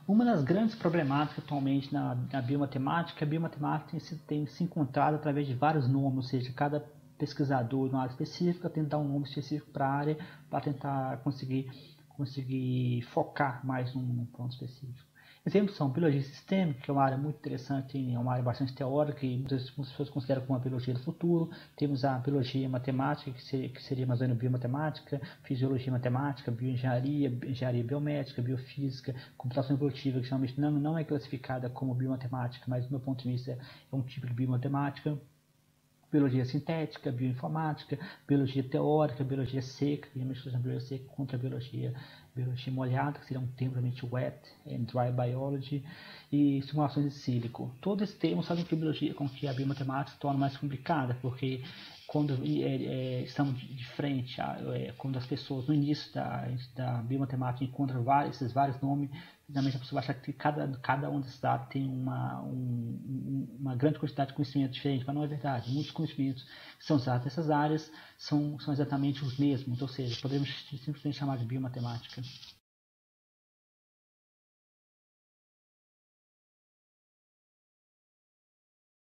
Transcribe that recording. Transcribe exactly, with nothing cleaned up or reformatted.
Uma das grandes problemáticas atualmente na, na biomatemática, a biomatemática tem se, tem se encontrado através de vários nomes, ou seja, cada pesquisador numa área específica tenta dar um nome específico para a área para tentar conseguir, conseguir focar mais num, num ponto específico. Exemplos são biologia sistêmica, que é uma área muito interessante, é uma área bastante teórica e muitas pessoas consideram como a biologia do futuro. Temos a biologia matemática, que seria, que seria mais ou menos biomatemática, fisiologia matemática, bioengenharia, engenharia biomédica, biofísica, computação evolutiva, que geralmente não, não é classificada como biomatemática, mas do meu ponto de vista é um tipo de biomatemática. Biologia sintética, bioinformática, biologia teórica, biologia seca, geralmente a biologia seca contra a biologia, biologia molhada, que seria um termo realmente wet and dry biology, e simulações de sílico. Todos esses termos fazem que a biologia, com que a biomatemática se torna mais complicada, porque quando é, é, estamos de frente, a, é, quando as pessoas no início da, da biomatemática encontram vários, esses vários nomes, geralmente a pessoa vai achar que cada, cada um desses dados tem uma, um, uma grande quantidade de conhecimento diferente, mas não é verdade. Muitos conhecimentos que são usados nessas áreas são, são exatamente os mesmos, ou seja, podemos simplesmente chamar de biomatemática.